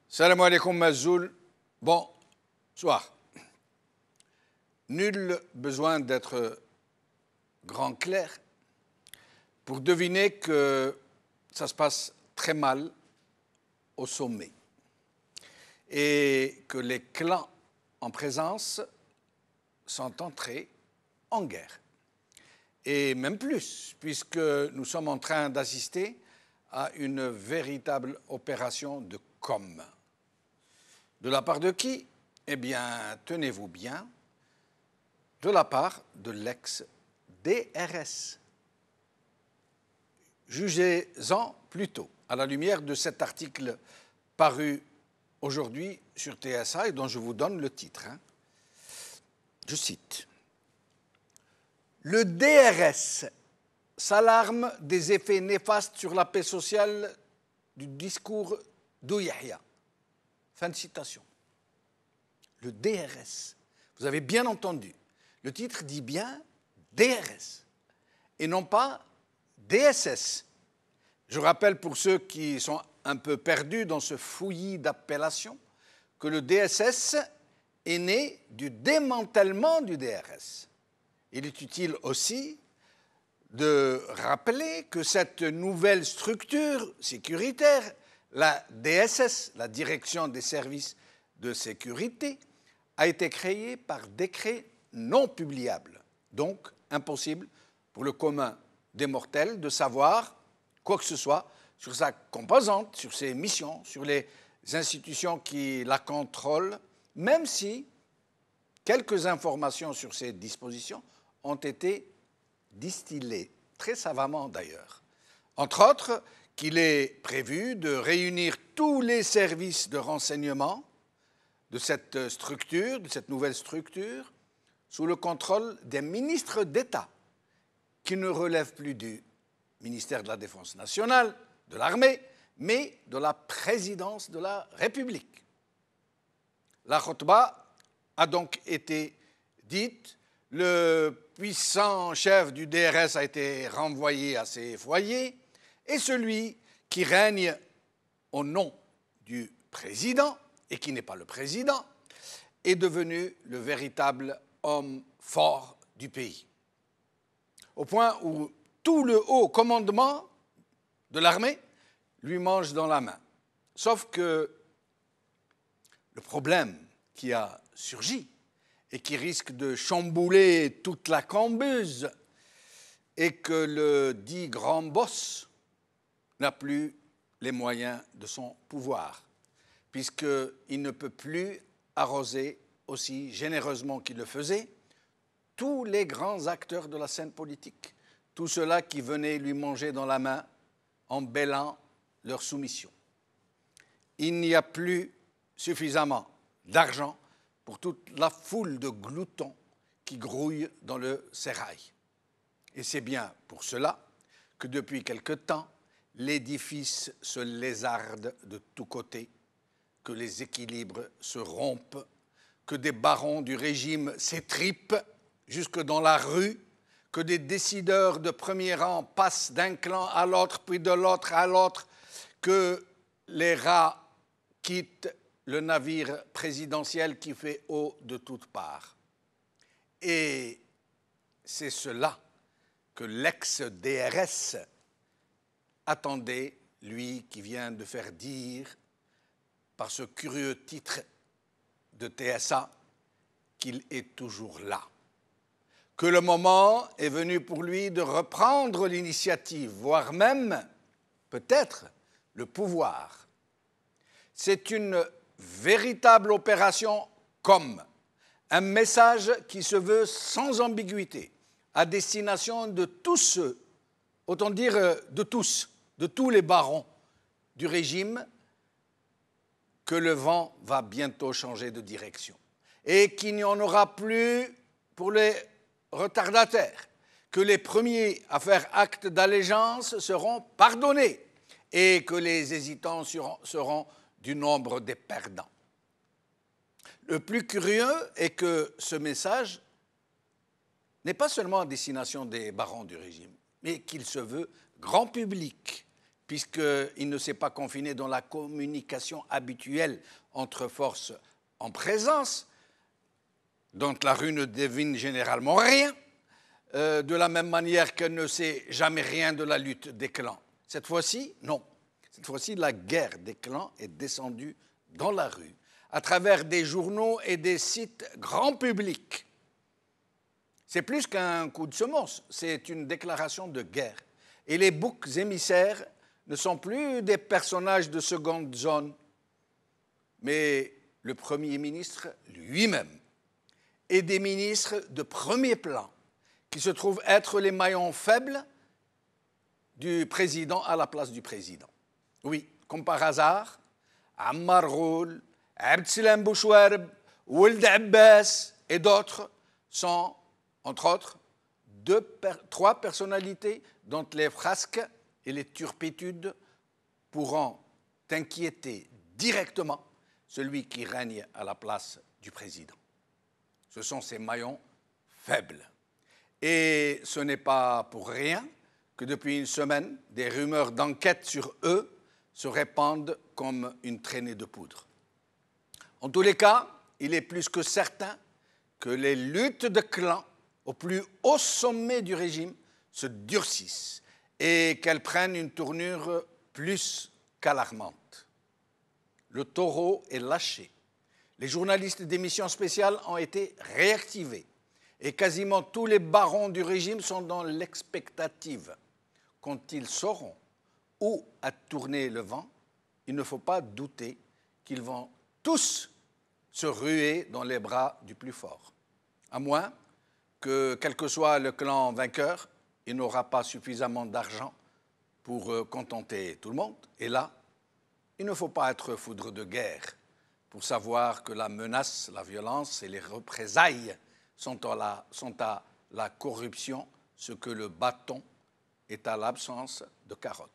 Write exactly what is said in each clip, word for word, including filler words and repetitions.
Salam alaikum Mazoul. Bonsoir. Nul besoin d'être grand clair pour deviner que ça se passe très mal au sommet et que les clans en présence sont entrés en guerre. Et même plus, puisque nous sommes en train d'assister à une véritable opération de com. De la part de qui? Eh bien, tenez-vous bien, de la part de l'ex-D R S. Jugez-en plutôt, à la lumière de cet article paru aujourd'hui sur T S A et dont je vous donne le titre. Hein. Je cite. Le D R S s'alarme des effets néfastes sur la paix sociale du discours d'Ouyahia. Fin de citation. Le D R S. Vous avez bien entendu. Le titre dit bien D R S et non pas D S S. Je rappelle pour ceux qui sont un peu perdus dans ce fouillis d'appellation que le D S S est né du démantèlement du D R S. Il est utile aussi de rappeler que cette nouvelle structure sécuritaire, la D S S, la Direction des services de sécurité, a été créée par décret non publiable, donc impossible pour le commun des mortels de savoir quoi que ce soit sur sa composante, sur ses missions, sur les institutions qui la contrôlent, même si quelques informations sur ces dispositions ont été distillées, très savamment d'ailleurs. Entre autres, qu'il est prévu de réunir tous les services de renseignement de cette structure, de cette nouvelle structure, sous le contrôle des ministres d'État, qui ne relèvent plus du ministère de la Défense nationale, de l'armée, mais de la présidence de la République. La khutba a donc été dite, le puissant chef du D R S a été renvoyé à ses foyers, et celui qui règne au nom du président, et qui n'est pas le président, est devenu le véritable homme fort du pays. Au point où tout le haut commandement de l'armée lui mange dans la main. Sauf que le problème qui a surgi et qui risque de chambouler toute la cambuse est que le dit grand boss n'a plus les moyens de son pouvoir, puisqu'il ne peut plus arroser aussi généreusement qu'il le faisait tous les grands acteurs de la scène politique, tous ceux-là qui venaient lui manger dans la main en bêlant leur soumission. Il n'y a plus suffisamment d'argent pour toute la foule de gloutons qui grouillent dans le sérail. Et c'est bien pour cela que depuis quelque temps, l'édifice se lézarde de tous côtés, que les équilibres se rompent, que des barons du régime s'étripent jusque dans la rue, que des décideurs de premier rang passent d'un clan à l'autre, puis de l'autre à l'autre, que les rats quittent le navire présidentiel qui fait eau de toutes parts. Et c'est cela que l'ex-D R S attendait, lui qui vient de faire dire, par ce curieux titre de T S A, qu'il est toujours là. Que le moment est venu pour lui de reprendre l'initiative, voire même, peut-être, le pouvoir. C'est une véritable opération com, un message qui se veut sans ambiguïté, à destination de tous ceux, autant dire de tous, de tous les barons du régime, que le vent va bientôt changer de direction et qu'il n'y en aura plus pour les retardataires, que les premiers à faire acte d'allégeance seront pardonnés et que les hésitants seront, seront du nombre des perdants. Le plus curieux est que ce message n'est pas seulement à destination des barons du régime, mais qu'il se veut grand public, puisqu'il ne s'est pas confiné dans la communication habituelle entre forces en présence, dont la rue ne devine généralement rien, euh, de la même manière qu'elle ne sait jamais rien de la lutte des clans. Cette fois-ci, non. Cette fois-ci, la guerre des clans est descendue dans la rue, à travers des journaux et des sites grand public. C'est plus qu'un coup de semonce, c'est une déclaration de guerre. Et les boucs émissaires ne sont plus des personnages de seconde zone, mais le Premier ministre lui-même et des ministres de premier plan qui se trouvent être les maillons faibles du président à la place du président. Oui, comme par hasard, Ammar Ghoul, Abdeslam Bouchouarb, Ould Abbas et d'autres sont, entre autres, deux, trois personnalités dont les frasques et les turpitudes pourront inquiéter directement celui qui règne à la place du président. Ce sont ces maillons faibles. Et ce n'est pas pour rien que depuis une semaine, des rumeurs d'enquête sur eux se répandent comme une traînée de poudre. En tous les cas, il est plus que certain que les luttes de clans au plus haut sommet du régime se durcissent et qu'elles prennent une tournure plus qu'alarmante. Le taureau est lâché. Les journalistes d'émissions spéciales ont été réactivés et quasiment tous les barons du régime sont dans l'expectative. Quand ils sauront où a tourné le vent, il ne faut pas douter qu'ils vont tous se ruer dans les bras du plus fort. À moins que, quel que soit le clan vainqueur, il n'aura pas suffisamment d'argent pour contenter tout le monde. Et là, il ne faut pas être foudre de guerre pour savoir que la menace, la violence et les représailles sont à la, sont à la corruption ce que le bâton est à l'absence de carotte.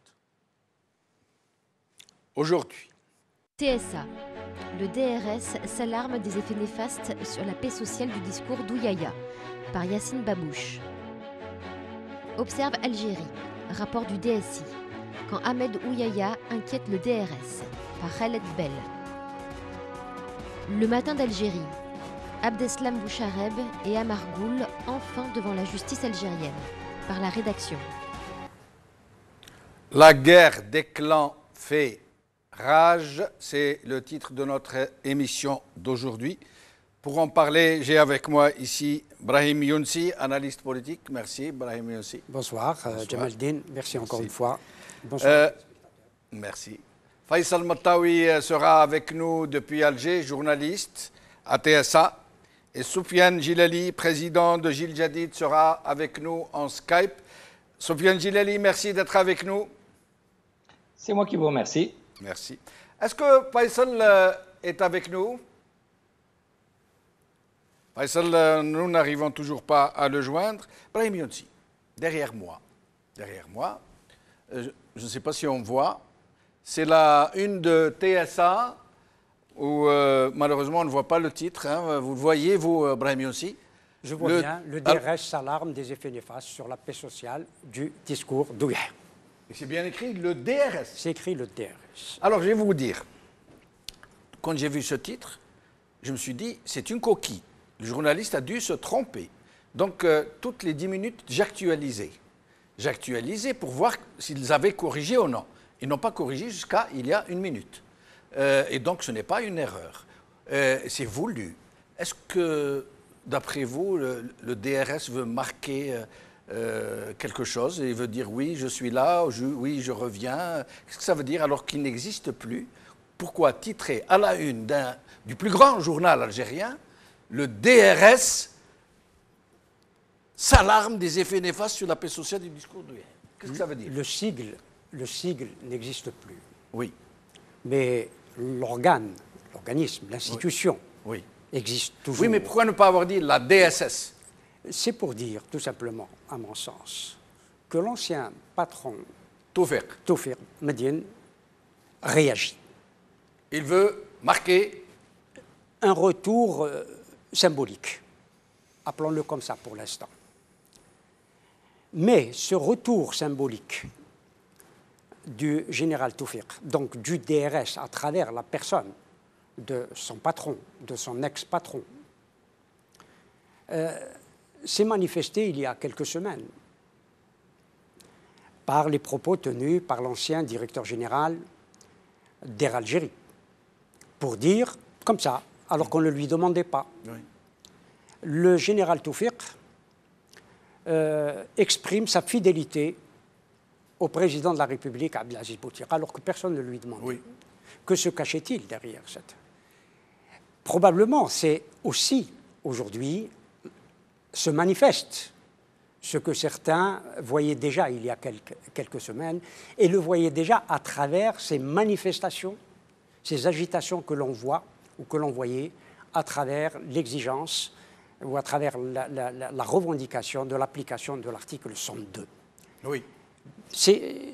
Aujourd'hui, T S A. Le D R S s'alarme des effets néfastes sur la paix sociale du discours d'Ouyaya, par Yassine Babouche. Observe Algérie. Rapport du D S I. Quand Ahmed Ouyaya inquiète le D R S, par Khaled Bell. Le matin d'Algérie. Abdeslam Bouchareb et Ammar Ghoul enfin devant la justice algérienne, par la rédaction. La guerre des clans fait rage, c'est le titre de notre émission d'aujourd'hui. Pour en parler, j'ai avec moi ici Brahim Younsi, analyste politique. Merci, Brahim Younsi. Bonsoir, Bonsoir. Djamaldine. Merci encore merci. une fois. Bonsoir. Euh, merci. Faisal Mattaoui sera avec nous depuis Alger, journaliste à T S A. Et Soufiane Gilali, président de Gil Jadid, sera avec nous en Skype. Soufiane Gilali, merci d'être avec nous. C'est moi qui vous remercie. Merci. Est-ce que Faisal euh, est avec nous? Faisal, euh, nous n'arrivons toujours pas à le joindre. Brahim Younsi, derrière moi, derrière moi, euh, je ne sais pas si on voit, c'est la une de T S A, où euh, malheureusement on ne voit pas le titre. Hein. Vous le voyez, vous, euh, Brahim Younsi? Je vois le... bien. Le D R S s'alarme des effets néfastes sur la paix sociale du discours d'Ouyaya. Et c'est bien écrit, le D R S. C'est écrit le D R S. Alors, je vais vous dire, quand j'ai vu ce titre, je me suis dit, c'est une coquille. Le journaliste a dû se tromper. Donc, euh, toutes les dix minutes, j'actualisais. J'actualisais pour voir s'ils avaient corrigé ou non. Ils n'ont pas corrigé jusqu'à il y a une minute. Euh, et donc, ce n'est pas une erreur. Euh, c'est voulu. Est-ce que, d'après vous, le, le D R S veut marquer... Euh, Euh, quelque chose et il veut dire oui, je suis là, je, oui, je reviens. Qu'est-ce que ça veut dire alors qu'il n'existe plus? Pourquoi titrer à la une d'un, du plus grand journal algérien, le D R S s'alarme des effets néfastes sur la paix sociale du discours d'Ouyaya? Qu'est-ce que ça veut dire? Le sigle, le sigle n'existe plus. Oui. Mais l'organe, l'organisme, l'institution oui. Oui. existe toujours. Oui, mais pourquoi ne pas avoir dit la D S S? C'est pour dire, tout simplement, à mon sens, que l'ancien patron Tawfiq Tawfiq Medienne réagit. Il veut marquer un retour euh, symbolique, appelons-le comme ça pour l'instant. Mais ce retour symbolique du général Toufiq, donc du D R S à travers la personne de son patron, de son ex-patron, euh, s'est manifesté il y a quelques semaines par les propos tenus par l'ancien directeur général d'Air Algérie, pour dire, comme ça, alors qu'on ne lui demandait pas. Oui. Le général Toufiq euh, exprime sa fidélité au président de la République, Abdelaziz Bouteflika, alors que personne ne lui demandait. Oui. Que se cachait-il derrière cette... Probablement, c'est aussi, aujourd'hui, se manifeste ce que certains voyaient déjà il y a quelques, quelques semaines, et le voyaient déjà à travers ces manifestations, ces agitations que l'on voit, ou que l'on voyait, à travers l'exigence, ou à travers la, la, la, la revendication de l'application de l'article cent deux. Oui. C'est...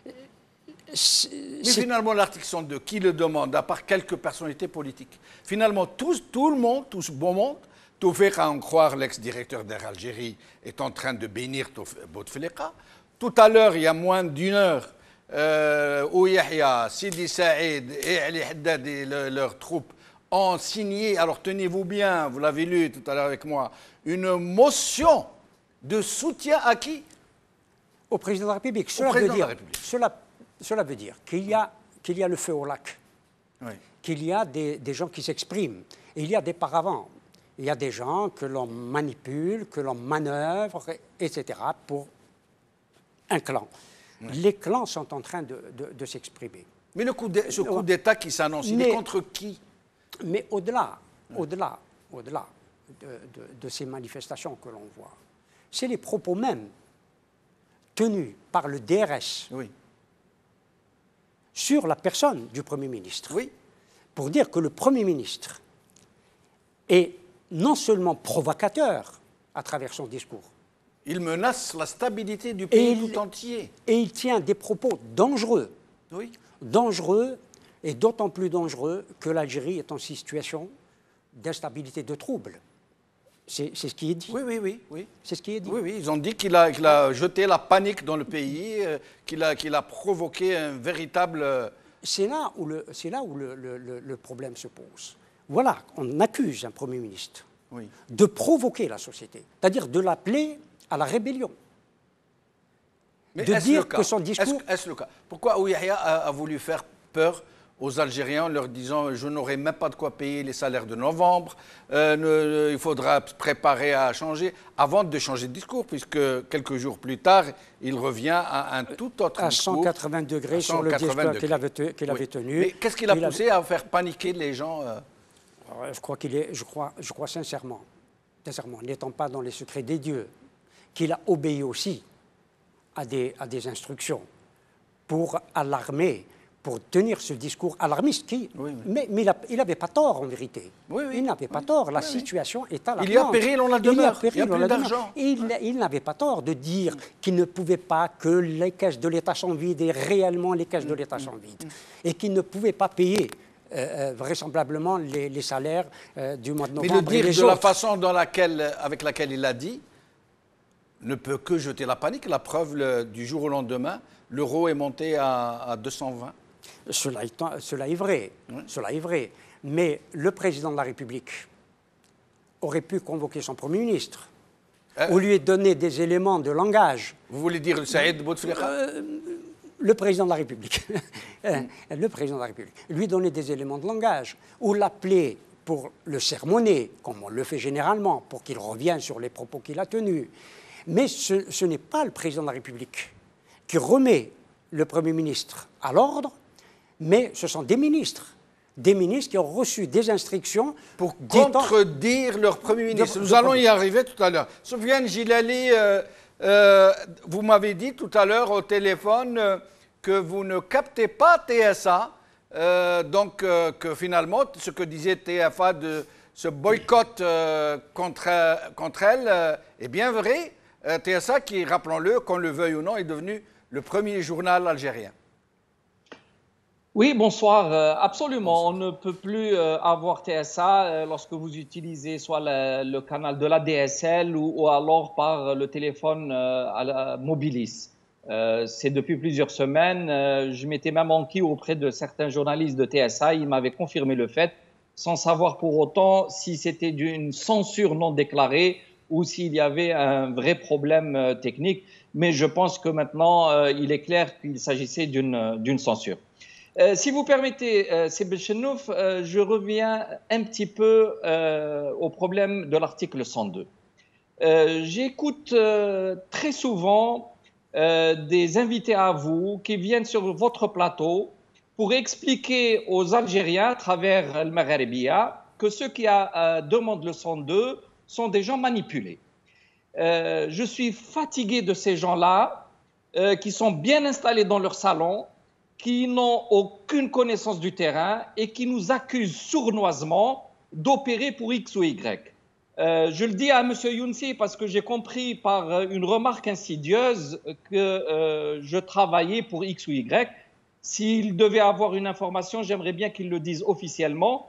Mais finalement, l'article cent deux, qui le demande, à part quelques personnalités politiques? Finalement, tout, tout le monde, tout ce bon monde, Toufiq, à en croire l'ex-directeur d'Air Algérie, est en train de bénir Bouteflika. Tout à l'heure, il y a moins d'une heure, euh, Ouyahia, Sidi Saïd et Ali Haddad et le, leurs troupes ont signé, alors tenez-vous bien, vous l'avez lu tout à l'heure avec moi, une motion de soutien à qui? Au président de la République. Cela, Au président veut, dire, de la République. Cela, cela veut dire qu'il y a, qu'il y a le feu au lac, oui. qu'il y a des, des gens qui s'expriment, et il y a des paravents. Il y a des gens que l'on manipule, que l'on manœuvre, et cetera, pour un clan. Oui. Les clans sont en train de, de, de s'exprimer. Mais le coup de, ce coup d'État qui s'annonce, il est contre qui? Mais au-delà, oui. au-delà, au-delà de, de, de ces manifestations que l'on voit, c'est les propos mêmes tenus par le D R S oui. sur la personne du Premier ministre, oui. pour dire que le Premier ministre est non seulement provocateur à travers son discours. Il menace la stabilité du pays il, tout entier. Et il tient des propos dangereux. Oui. Dangereux, et d'autant plus dangereux que l'Algérie est en situation d'instabilité, de trouble. C'est ce qui est dit. Oui, oui, oui. oui. C'est ce qui est dit. Oui, oui. Ils ont dit qu'il a, qu'il a jeté la panique dans le pays, euh, qu'il a, qu'il a provoqué un véritable... C'est là où, le, c'est là où le, le, le problème se pose. Voilà, on accuse un Premier ministre oui. de provoquer la société, c'est-à-dire de l'appeler à la rébellion. Mais de dire que son discours... Est-ce, est-ce le cas? Pourquoi Ouyahia a, a voulu faire peur aux Algériens en leur disant « je n'aurai même pas de quoi payer les salaires de novembre, euh, ne, ne, il faudra préparer à changer », avant de changer de discours, puisque quelques jours plus tard, il revient à un tout autre à discours. cent quatre-vingts degrés sur le discours qu'il avait, qu'il avait oui. tenu. Mais qu'est-ce qui l'a il poussé avait... à faire paniquer les gens euh... Je crois qu'il est, je crois, je crois sincèrement, sincèrement, n'étant pas dans les secrets des dieux, qu'il a obéi aussi à des, à des instructions pour alarmer, pour tenir ce discours alarmiste qui... Oui, oui. Mais, mais il n'avait pas tort, en vérité. Oui, oui, il n'avait pas oui, tort. La oui, situation oui. est alarmante. Il y a péril, on la demeure. Il y a, il y a plus d'argent. Il, il n'avait pas tort de dire qu'il ne pouvait pas, que les caisses de l'État sont vides, et réellement les caisses de l'État sont vides, et qu'il ne pouvait pas payer euh, vraisemblablement les, les salaires euh, du mois de novembre. Mais le dire et les de autres. la façon dans laquelle, avec laquelle il l'a dit ne peut que jeter la panique. La preuve, le, du jour au lendemain, l'euro est monté à, à deux cent vingt. Cela est, cela est vrai, oui. cela est vrai. Mais le président de la République aurait pu convoquer son Premier ministre, euh, ou lui donner des éléments de langage. Vous voulez dire Saïd Bouteflika euh, Le président de la République. mm. Le président de la République. Lui donner des éléments de langage, ou l'appeler pour le sermonner, comme on le fait généralement, pour qu'il revienne sur les propos qu'il a tenus. Mais ce, ce n'est pas le président de la République qui remet le Premier ministre à l'ordre, mais ce sont des ministres, des ministres qui ont reçu des instructions pour contredire leur Premier ministre. De, Nous de, allons de... y arriver tout à l'heure. Soufiane Gilali, euh, euh, vous m'avez dit tout à l'heure au téléphone euh, que vous ne captez pas T S A, euh, donc euh, que finalement, ce que disait T F A de ce boycott euh, contre, contre elle euh, est bien vrai. Euh, T S A qui, rappelons-le, qu'on le veuille ou non, est devenu le premier journal algérien. Oui, bonsoir. Euh, absolument. Bonsoir. On ne peut plus euh, avoir T S A euh, lorsque vous utilisez soit le, le canal de la D S L ou, ou alors par le téléphone euh, à la Mobilis. Euh, c'est depuis plusieurs semaines. Euh, je m'étais même enquis auprès de certains journalistes de T S A. Ils m'avaient confirmé le fait, sans savoir pour autant si c'était d'une censure non déclarée ou s'il y avait un vrai problème euh, technique. Mais je pense que maintenant, euh, il est clair qu'il s'agissait d'une d'une censure. Euh, si vous permettez, euh, Seb Chenouf, euh, je reviens un petit peu euh, au problème de l'article cent deux. Euh, J'écoute euh, très souvent Euh, des invités à vous qui viennent sur votre plateau pour expliquer aux Algériens à travers le Maghrébia que ceux qui a, euh, demandent le cent deux sont des gens manipulés. Euh, je suis fatigué de ces gens-là euh, qui sont bien installés dans leur salon, qui n'ont aucune connaissance du terrain et qui nous accusent sournoisement d'opérer pour X ou Y. Euh, je le dis à M. Younsi parce que j'ai compris par une remarque insidieuse que euh, je travaillais pour X ou Y. S'il devait avoir une information, j'aimerais bien qu'il le dise officiellement.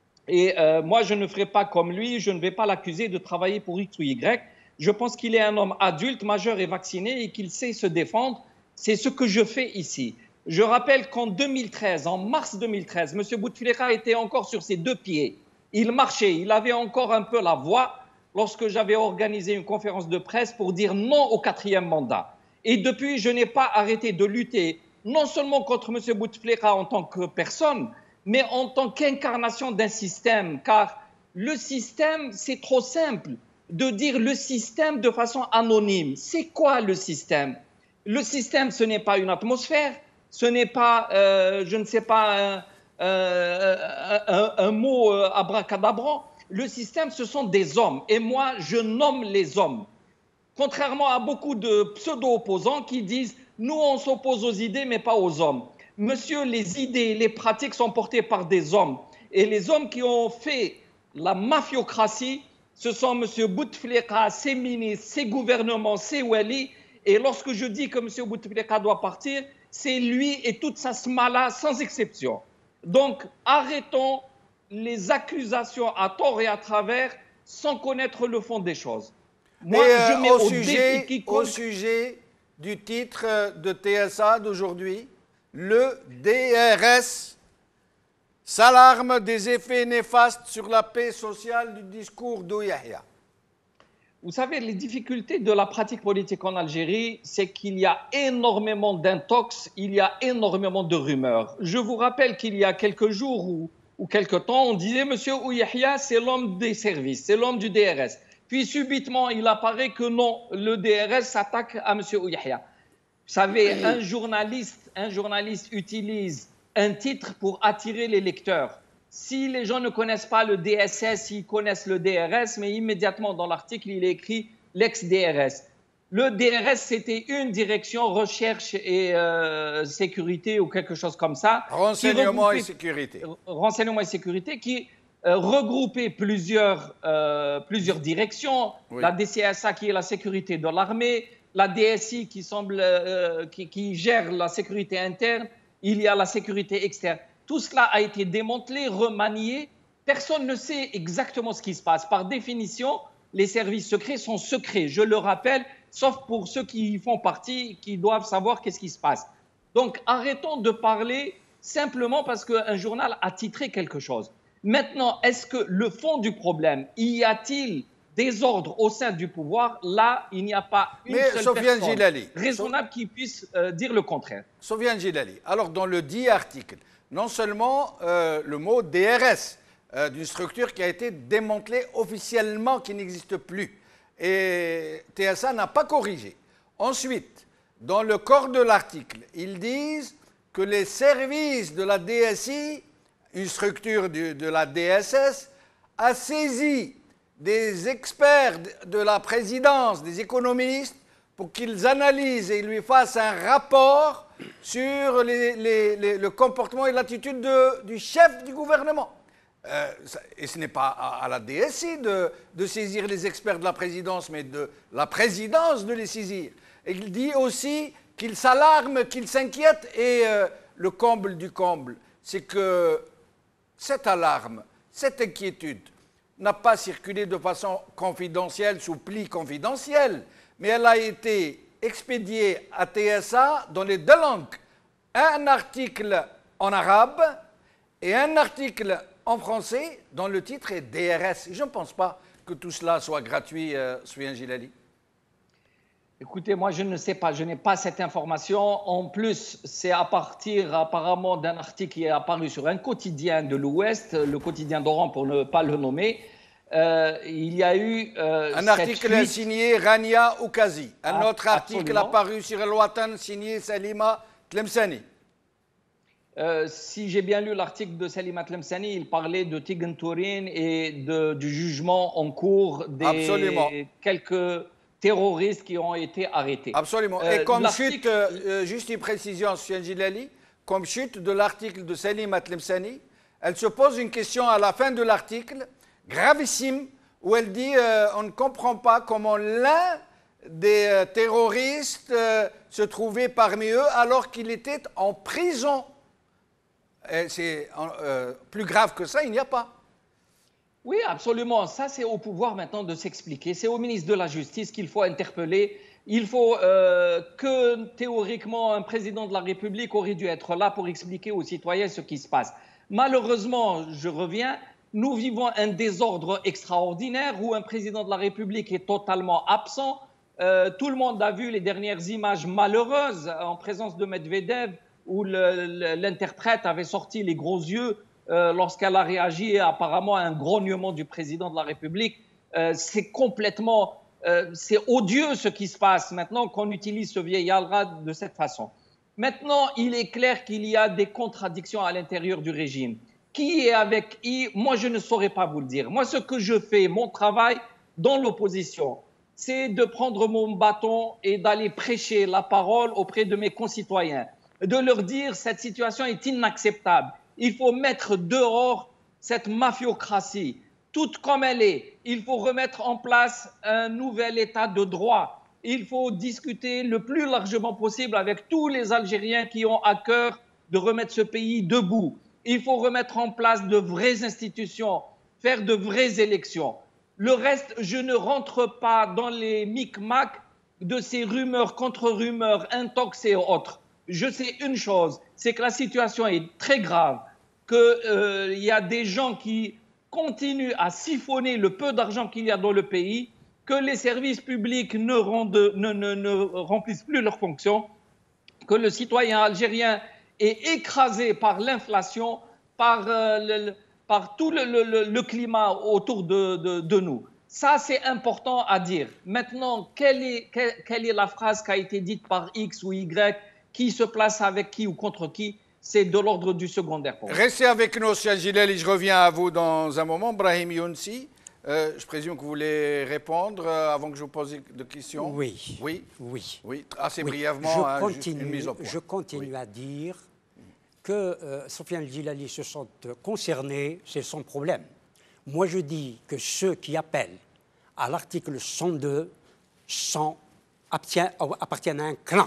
Et euh, moi, je ne ferai pas comme lui, je ne vais pas l'accuser de travailler pour X ou Y. Je pense qu'il est un homme adulte, majeur et vacciné et qu'il sait se défendre. C'est ce que je fais ici. Je rappelle qu'en deux mille treize, en mars deux mille treize, M. Bouteflika était encore sur ses deux pieds. Il marchait, il avait encore un peu la voix lorsque j'avais organisé une conférence de presse pour dire non au quatrième mandat. Et depuis, je n'ai pas arrêté de lutter, non seulement contre M. Bouteflika en tant que personne, mais en tant qu'incarnation d'un système. Car le système, c'est trop simple de dire le système de façon anonyme. C'est quoi le système? Le système, ce n'est pas une atmosphère, ce n'est pas, euh, je ne sais pas... Un, Euh, un, un mot euh, abracadabrant. Le système, ce sont des hommes. Et moi, je nomme les hommes. Contrairement à beaucoup de pseudo-opposants qui disent « nous, on s'oppose aux idées, mais pas aux hommes ». Monsieur, les idées, les pratiques sont portées par des hommes. Et les hommes qui ont fait la mafiocratie, ce sont M. Bouteflika, ses ministres, ses gouvernements, ses Wali. Et lorsque je dis que M. Bouteflika doit partir, c'est lui et toute sa smala sans exception. Donc, arrêtons les accusations à tort et à travers sans connaître le fond des choses. Moi, euh, je mets au, au, sujet, défi quiconque... au sujet du titre de T S A d'aujourd'hui, le D R S s'alarme des effets néfastes sur la paix sociale du discours d'Ouyahia. Vous savez, les difficultés de la pratique politique en Algérie, c'est qu'il y a énormément d'intox, il y a énormément de rumeurs. Je vous rappelle qu'il y a quelques jours ou, ou quelques temps, on disait « Monsieur Ouyahia, c'est l'homme des services, c'est l'homme du D R S ». Puis subitement, il apparaît que non, le D R S s'attaque à Monsieur Ouyahia. Vous savez, un journaliste, un journaliste utilise un titre pour attirer les lecteurs. Si les gens ne connaissent pas le D S S, ils connaissent le D R S, mais immédiatement dans l'article, il est écrit l'ex-D R S. Le D R S, c'était une direction recherche et euh, sécurité ou quelque chose comme ça. Renseignement et sécurité. Renseignement et sécurité qui euh, regroupait plusieurs, euh, plusieurs directions. Oui. La D C S A qui est la sécurité de l'armée, la D S I qui, semble, euh, qui, qui gère la sécurité interne, il y a la sécurité externe. Tout cela a été démantelé, remanié. Personne ne sait exactement ce qui se passe. Par définition, les services secrets sont secrets, je le rappelle, sauf pour ceux qui y font partie, qui doivent savoir qu'est-ce qui se passe. Donc, arrêtons de parler simplement parce qu'un journal a titré quelque chose. Maintenant, est-ce que le fond du problème, y a-t-il des ordres au sein du pouvoir? Là, il n'y a pas une Mais seule Sofiane personne Gilali, raisonnable qui puisse euh, dire le contraire. Sofiane Gilali, alors dans le dit article, non seulement euh, le mot D R S, euh, d'une structure qui a été démantelée officiellement, qui n'existe plus. Et T S A n'a pas corrigé. Ensuite, dans le corps de l'article, ils disent que les services de la D S I, une structure de, de la D S S, a saisi des experts de la présidence, des économistes, pour qu'ils analysent et lui fassent un rapport sur les, les, les, le comportement et l'attitude du chef du gouvernement. Euh, ça, et ce n'est pas à, à la D S I de, de saisir les experts de la présidence, mais de la présidence de les saisir. Et il dit aussi qu'il s'alarme, qu'il s'inquiète, et euh, le comble du comble, c'est que cette alarme, cette inquiétude n'a pas circulé de façon confidentielle, sous pli confidentiel, mais elle a été expédié à T S A dans les deux langues. Un article en arabe et un article en français dont le titre est D R S. Je ne pense pas que tout cela soit gratuit, euh, Soufiane Gilali. Écoutez, moi, je ne sais pas, je n'ai pas cette information. En plus, c'est à partir apparemment d'un article qui est apparu sur un quotidien de l'Ouest, le quotidien d'Oran pour ne pas le nommer. Euh, il y a eu euh, un article fuite... signé Rania Oukazi. Un ah, autre article absolument. apparu sur El Watan signé Salima Tlemceni. Euh, si j'ai bien lu l'article de Salima Tlemceni, il parlait de Tigran Tourin et de, du jugement en cours des absolument. quelques terroristes qui ont été arrêtés. Absolument. Euh, et comme chute, euh, juste une précision, Soufiane Gilali, comme chute de l'article de Salima Tlemceni, elle se pose une question à la fin de l'article, gravissime, où elle dit euh, on ne comprend pas comment l'un des euh, terroristes euh, se trouvait parmi eux alors qu'il était en prison. C'est euh, plus grave que ça, il n'y a pas. Oui, absolument. Ça, c'est au pouvoir maintenant de s'expliquer. C'est au ministre de la Justice qu'il faut interpeller. Il faut euh, que, théoriquement, un président de la République aurait dû être là pour expliquer aux citoyens ce qui se passe. Malheureusement, je reviens, nous vivons un désordre extraordinaire où un président de la République est totalement absent. Euh, tout le monde a vu les dernières images malheureuses en présence de Medvedev où l'interprète avait sorti les gros yeux euh, lorsqu'elle a réagi apparemment à un grognement du président de la République. Euh, c'est complètement, euh, c'est odieux ce qui se passe maintenant qu'on utilise ce vieil Alra de cette façon. Maintenant, il est clair qu'il y a des contradictions à l'intérieur du régime. Qui est avec qui? Moi, je ne saurais pas vous le dire. Moi, ce que je fais, mon travail dans l'opposition, c'est de prendre mon bâton et d'aller prêcher la parole auprès de mes concitoyens, de leur dire cette situation est inacceptable. Il faut mettre dehors cette mafiocratie, toute comme elle est. Il faut remettre en place un nouvel état de droit. Il faut discuter le plus largement possible avec tous les Algériens qui ont à cœur de remettre ce pays debout. Il faut remettre en place de vraies institutions, faire de vraies élections. Le reste, je ne rentre pas dans les micmacs de ces rumeurs contre rumeurs, intox et autres. Je sais une chose, c'est que la situation est très grave, qu'il euh, y a des gens qui continuent à siphonner le peu d'argent qu'il y a dans le pays, que les services publics ne, rendent, ne, ne, ne remplissent plus leurs fonctions, que le citoyen algérien est écrasé par l'inflation, par, euh, le, par tout le, le, le climat autour de, de, de nous. Ça, c'est important à dire. Maintenant, quelle est, quelle, quelle est la phrase qui a été dite par X ou Y? Qui se place avec qui ou contre qui, c'est de l'ordre du secondaire. Pour Restez avec nous, Soufiane Gilali, je reviens à vous dans un moment. Brahim Younsi, euh, je présume que vous voulez répondre euh, avant que je vous pose des questions. Oui. Oui. Oui. Oui. Assez oui. brièvement, je hein, continue, juste une mise au point. Je continue oui. à dire que euh, Soufiane Gilali se sent concerné, c'est son problème. Moi, je dis que ceux qui appellent à l'article cent deux sont, appartiennent à un clan.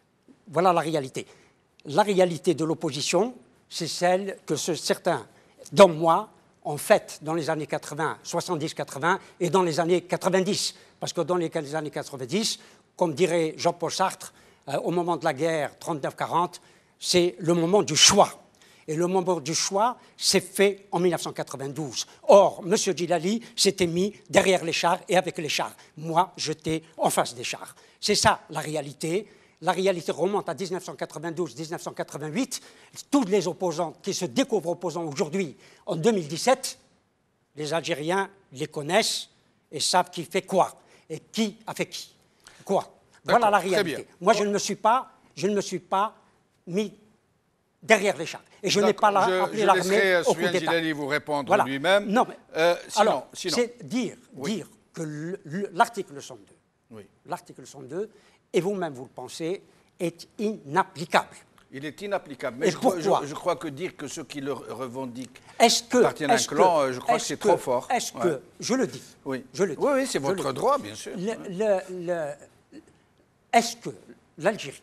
Voilà la réalité. La réalité de l'opposition, c'est celle que ce, certains, dont moi, ont faite dans les années quatre-vingts, soixante-dix quatre-vingts et dans les années quatre-vingt-dix. Parce que dans les années quatre-vingt-dix, comme dirait Jean-Paul Sartre, euh, au moment de la guerre trente-neuf quarante, c'est le moment du choix. Et le moment du choix s'est fait en mille neuf cent quatre-vingt-douze. Or, M. Gilali s'était mis derrière les chars et avec les chars. Moi, j'étais en face des chars. C'est ça la réalité. La réalité remonte à mille neuf cent quatre-vingt-douze mille neuf cent quatre-vingt-huit. Tous les opposants qui se découvrent opposants aujourd'hui, en deux mille dix-sept, les Algériens les connaissent et savent qui fait quoi et qui a fait qui. Quoi. Voilà la réalité. Moi, je ne me suis pas, je ne me suis pas mis derrière les chars. Et je n'ai pas la, appelé l'armée au coup d'État. Je laisserai Gilali vous répondre voilà. lui-même. Non, mais, euh, sinon, alors, sinon. c'est dire, oui. dire que l'article cent deux, oui. l'article cent deux, et vous-même vous le pensez, est inapplicable. Il est inapplicable. Mais et je, pourquoi crois, je, je crois que dire que ceux qui le revendiquent que, appartiennent à un clan, que, je crois que c'est trop fort. Est-ce ouais. que, je le dis, oui, je le dis, oui, oui c'est votre droit, bien sûr. Le, le, le, est-ce que l'Algérie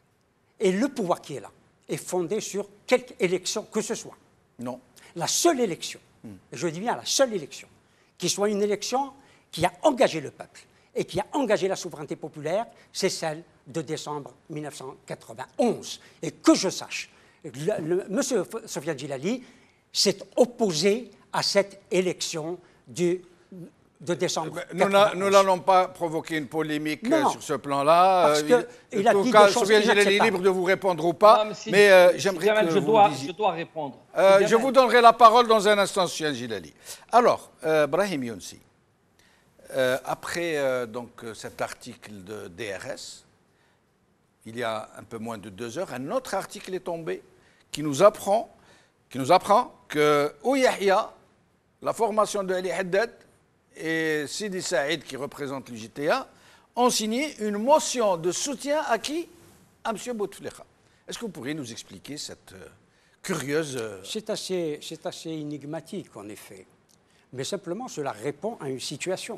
et le pouvoir qui est là est fondé sur quelque élection que ce soit? Non. La seule élection, hmm. je dis bien la seule élection, qui soit une élection qui a engagé le peuple et qui a engagé la souveraineté populaire, c'est celle de décembre mille neuf cent quatre-vingt-onze. Et que je sache, M. Sofiane Djilali s'est opposé à cette élection du, de décembre. Nous n'allons pas provoquer une polémique non, sur ce plan-là. Parce que il, il a en tout dit cas, des choses Sofiane Djilali est libre de vous répondre ou pas, non, si, mais euh, si, j'aimerais que je vous dois, disiez. Je dois répondre. Euh, je vous donnerai la parole dans un instant, Sofiane Djilali. Alors, euh, Brahim Younsi, euh, après euh, donc, cet article de D R S, il y a un peu moins de deux heures, un autre article est tombé qui nous apprend, qui nous apprend que Ouyahia, la formation de Ali Haddad et Sidi Saïd, qui représente le J T A, ont signé une motion de soutien à qui? À M. Bouteflika. Est-ce que vous pourriez nous expliquer cette euh, curieuse... Euh... C'est assez, c'est assez énigmatique, en effet. Mais simplement, cela répond à une situation.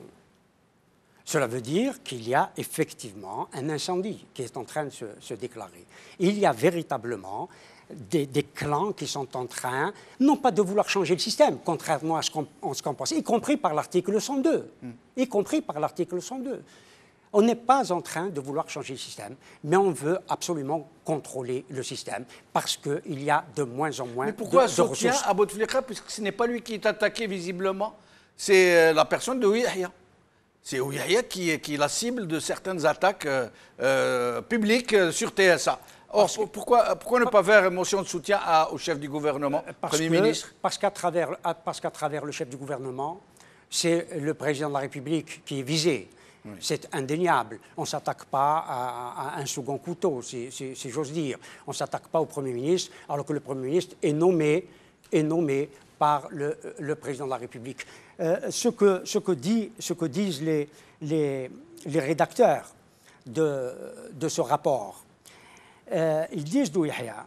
Cela veut dire qu'il y a effectivement un incendie qui est en train de se, se déclarer. Il y a véritablement des, des clans qui sont en train, non pas de vouloir changer le système, contrairement à ce qu'on, ce qu'on pense, y compris par l'article cent deux, mm. y compris par l'article cent deux. On n'est pas en train de vouloir changer le système, mais on veut absolument contrôler le système parce qu'il y a de moins en moins mais pourquoi de, de soutien ressources. À Bouteflika, puisque ce n'est pas lui qui est attaqué visiblement, c'est la personne de Ouyahia. C'est Ouyahia qui, qui est la cible de certaines attaques euh, euh, publiques sur T S A. Or, que, pourquoi, pourquoi ne pas faire motion de soutien à, au chef du gouvernement, parce Premier que, ministre? Parce qu'à travers, parce qu'à travers le chef du gouvernement, c'est le président de la République qui est visé. Oui. C'est indéniable. On ne s'attaque pas à, à un second couteau, si, si, si j'ose dire. On ne s'attaque pas au Premier ministre, alors que le Premier ministre est nommé, est nommé par le, le président de la République. Euh, ce, que, ce, que dit, ce que disent les, les, les rédacteurs de, de ce rapport, euh, ils disent d'Ouyahia,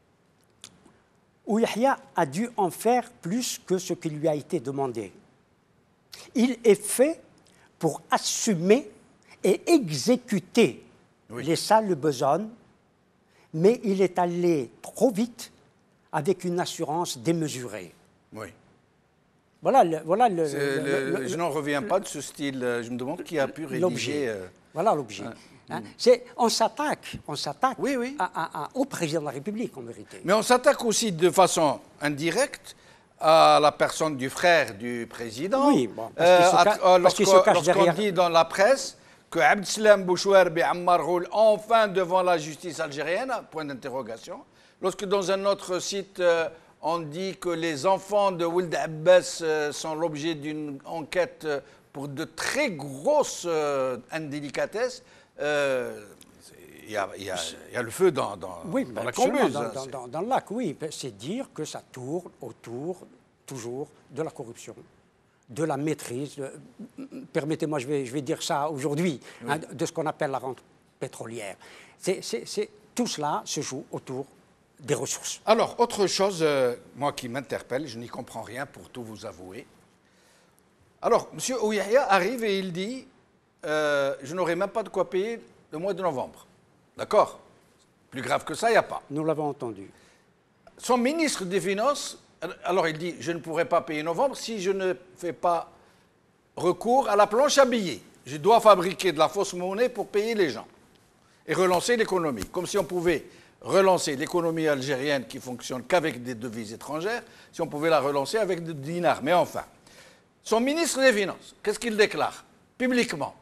Ouyahia a dû en faire plus que ce qui lui a été demandé. Il est fait pour assumer et exécuter oui. les sales besognes, mais il est allé trop vite avec une assurance démesurée. Oui. Voilà le, voilà le, le, le, le, je n'en reviens pas de ce style. Je me demande qui a pu rédiger. Euh... Voilà l'objet. Hein, hein. C'est, on s'attaque, on s'attaque oui, oui. à, à, à, au président de la République, en vérité. Mais on s'attaque aussi de façon indirecte à la personne du frère du président. Oui, bon, parce euh, qu'il se cache lorsqu'on derrière... dit dans la presse que Abdeslam Bouchouerbi Ammar roule enfin devant la justice algérienne, point d'interrogation. Lorsque dans un autre site, euh, on dit que les enfants de Ould Abbas euh, sont l'objet d'une enquête pour de très grosses euh, indélicatesses, euh, il y, y, y a le feu dans, dans, oui, dans ben la combuse. Dans, dans, dans, dans le lac, oui. C'est dire que ça tourne autour, toujours, de la corruption, de la maîtrise. De, permettez-moi, je vais, je vais dire ça aujourd'hui, oui. hein, de ce qu'on appelle la rente pétrolière. C'est, c'est, c'est, tout cela se joue autour des ressources. Alors, autre chose, euh, moi qui m'interpelle, je n'y comprends rien pour tout vous avouer. Alors, M. Ouyahia arrive et il dit euh, « Je n'aurai même pas de quoi payer le mois de novembre ». D'accord? Plus grave que ça, il n'y a pas. Nous l'avons entendu. Son ministre des Finances, alors il dit « Je ne pourrai pas payer novembre si je ne fais pas recours à la planche à billets. Je dois fabriquer de la fausse monnaie pour payer les gens et relancer l'économie. » Comme si on pouvait relancer l'économie algérienne qui fonctionne qu'avec des devises étrangères, si on pouvait la relancer avec des dinars. Mais enfin, son ministre des Finances, qu'est-ce qu'il déclare publiquement?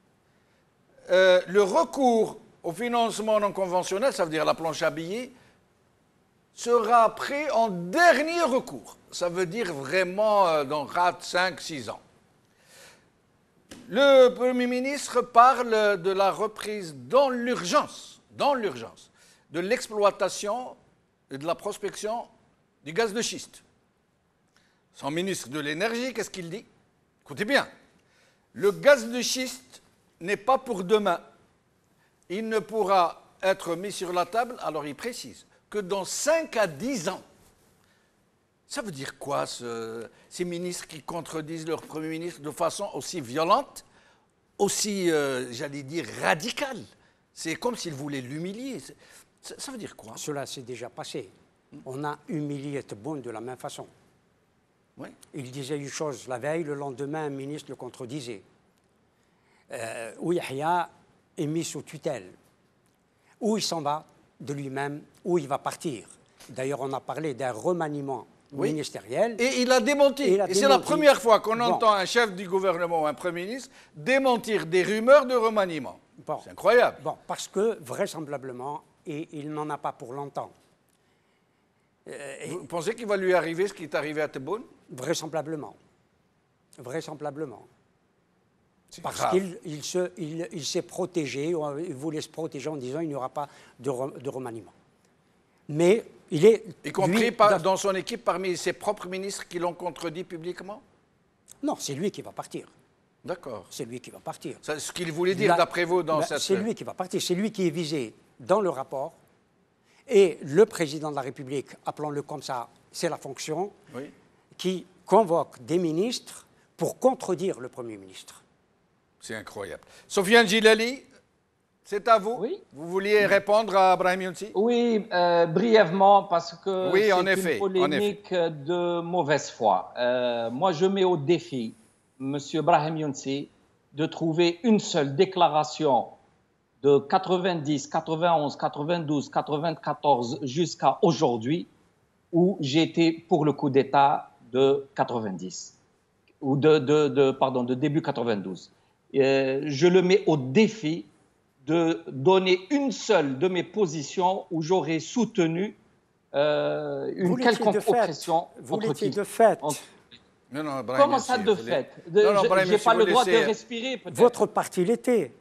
euh, Le recours au financement non conventionnel, ça veut dire la planche à billets, sera pris en dernier recours. Ça veut dire vraiment euh, dans quatre, cinq, six ans. Le Premier ministre parle de la reprise dans l'urgence, dans l'urgence, de l'exploitation et de la prospection du gaz de schiste. Son ministre de l'Énergie, qu'est-ce qu'il dit? Écoutez bien, le gaz de schiste n'est pas pour demain. Il ne pourra être mis sur la table, alors il précise, que dans cinq à dix ans. Ça veut dire quoi, ce, ces ministres qui contredisent leur Premier ministre de façon aussi violente, aussi, euh, j'allais dire, radicale? C'est comme s'ils voulaient l'humilier. Ça, ça veut dire quoi? Cela s'est déjà passé. On a humilié Tebboune de la même façon. Oui. Il disait une chose la veille, le lendemain, un ministre le contredisait. euh, où Yahya est mis sous tutelle, où il s'en va de lui-même, où il va partir. D'ailleurs, on a parlé d'un remaniement oui. ministériel. Et il a démenti. Et, et c'est la première fois qu'on bon. entend un chef du gouvernement ou un Premier ministre démentir des rumeurs de remaniement. Bon. C'est incroyable. Bon, parce que, vraisemblablement, et il n'en a pas pour longtemps. Euh, Vous pensez qu'il va lui arriver ce qui est arrivé à Tebboune? Vraisemblablement. Vraisemblablement. Parce qu'il il se, il, il s'est protégé, il voulait se protéger en disant qu'il n'y aura pas de, re, de remaniement. Mais il est... Y compris lui, par, dans son équipe parmi ses propres ministres qui l'ont contredit publiquement? Non, c'est lui qui va partir. D'accord. C'est lui qui va partir. C'est ce qu'il voulait dire, d'après vous, dans là, cette... C'est lui qui va partir. C'est lui qui est visé dans le rapport. Et le président de la République, appelons-le comme ça, c'est la fonction, oui. qui convoque des ministres pour contredire le Premier ministre. C'est incroyable. Sofiane Djilali, c'est à vous. Oui. Vous vouliez répondre à Brahim Younsi? Oui, euh, brièvement, parce que oui, c'est en une effet, polémique en effet. de mauvaise foi. Euh, moi, je mets au défi M. Brahim Younsi de trouver une seule déclaration de quatre-vingt-dix, quatre-vingt-onze, quatre-vingt-douze, quatre-vingt-quatorze jusqu'à aujourd'hui où j'étais pour le coup d'État de quatre-vingt-dix, ou de, de, de, pardon, de début quatre-vingt-douze. Euh, je le mets au défi de donner une seule de mes positions où j'aurais soutenu euh, une quelconque oppression. Vous l'étiez de fait. Entre... Non, non, Brahim, Comment ça de fait? Je n'ai pas le droit de respirer, peut-être. Votre parti l'était.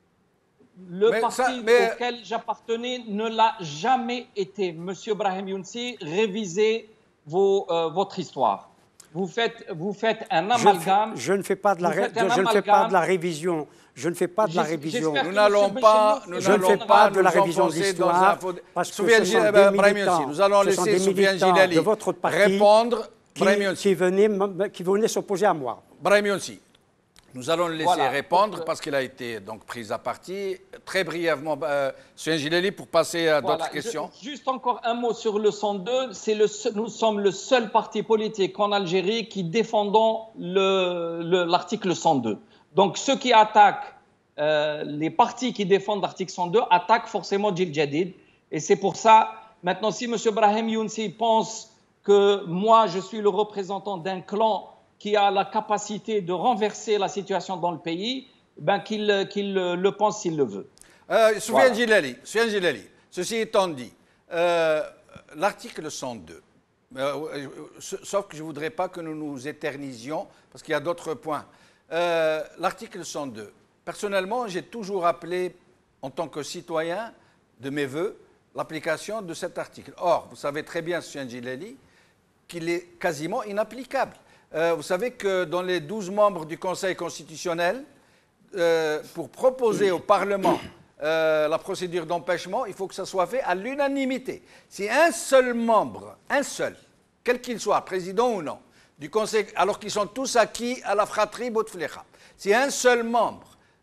Le mais parti ça, mais... auquel j'appartenais ne l'a jamais été. Monsieur Brahim Younsi, révisez vos, euh, votre histoire. Vous faites, vous faites un amalgame. Je, je ne fais pas de la, ré, de, je ne fais pas de la révision. Je ne fais pas de la révision. Nous n'allons pas, nous je ne fais pas de la révision d'histoire. Parce que ce sont des militants, nous allons laisser Sofiane Djilali de votre parti répondre. Qui, qui venaient, qui venaient s'opposer à moi. Brahim Younsi, nous allons le laisser voilà. répondre Donc, parce qu'il a été donc pris à partie. Très brièvement, euh, Sofiane Djilali, pour passer à voilà. d'autres questions. Je, juste encore un mot sur le cent deux. C'est le, nous sommes le seul parti politique en Algérie qui défendons l'article cent deux. Donc ceux qui attaquent, euh, les partis qui défendent l'article cent deux attaquent forcément Djil Jadid. Et c'est pour ça, maintenant, si M. Brahim Younsi pense que moi, je suis le représentant d'un clan qui a la capacité de renverser la situation dans le pays, ben qu'il qu'il le pense s'il le veut. Euh, Sofiane Djilali, Sofiane Djilali, ceci étant dit, euh, l'article cent deux, euh, sauf que je ne voudrais pas que nous nous éternisions, parce qu'il y a d'autres points. Euh, l'article cent deux, personnellement, j'ai toujours appelé, en tant que citoyen, de mes voeux, l'application de cet article. Or, vous savez très bien, Sofiane Djilali, qu'il est quasiment inapplicable. Euh, vous savez que dans les douze membres du Conseil constitutionnel, euh, pour proposer au Parlement euh, la procédure d'empêchement, il faut que ça soit fait à l'unanimité. Si un seul membre, un seul, quel qu'il soit, président ou non, du Conseil, alors qu'ils sont tous acquis à la fratrie Bouteflika, si un seul membre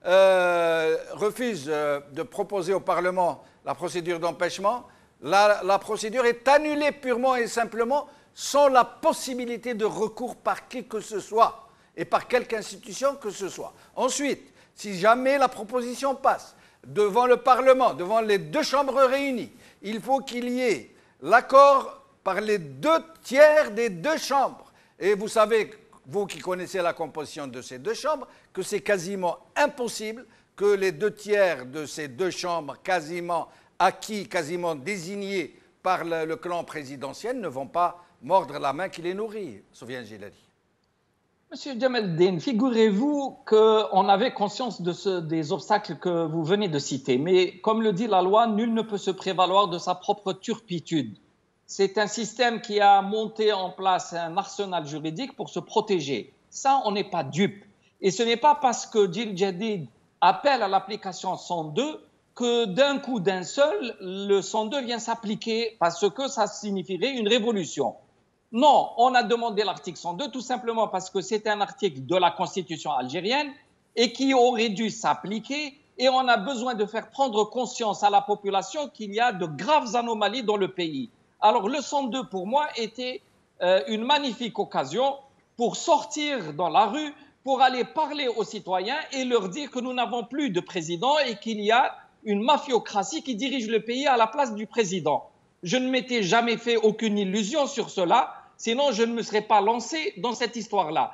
euh, refuse euh, de proposer au Parlement la procédure d'empêchement, la, la procédure est annulée purement et simplement sans la possibilité de recours par qui que ce soit et par quelque institution que ce soit. Ensuite, si jamais la proposition passe devant le Parlement, devant les deux chambres réunies, il faut qu'il y ait l'accord par les deux tiers des deux chambres. Et vous savez, vous qui connaissez la composition de ces deux chambres, que c'est quasiment impossible que les deux tiers de ces deux chambres, quasiment acquis, quasiment désignés par le, le clan présidentiel, ne vont pas mordre la main qui les nourrit. Sofiane Djilali. Monsieur Djamaldine, figurez-vous qu'on avait conscience de ce, des obstacles que vous venez de citer, mais comme le dit la loi, nul ne peut se prévaloir de sa propre turpitude. C'est un système qui a monté en place un arsenal juridique pour se protéger. Ça, on n'est pas dupe. Et ce n'est pas parce que Djil Jadid appelle à l'application cent deux que d'un coup d'un seul, le cent deux vient s'appliquer parce que ça signifierait une révolution. Non, on a demandé l'article cent deux tout simplement parce que c'est un article de la Constitution algérienne et qui aurait dû s'appliquer, et on a besoin de faire prendre conscience à la population qu'il y a de graves anomalies dans le pays. Alors le cent deux pour moi était euh, une magnifique occasion pour sortir dans la rue, pour aller parler aux citoyens et leur dire que nous n'avons plus de président et qu'il y a une mafiocratie qui dirige le pays à la place du président. Je ne m'étais jamais fait aucune illusion sur cela, sinon je ne me serais pas lancé dans cette histoire-là.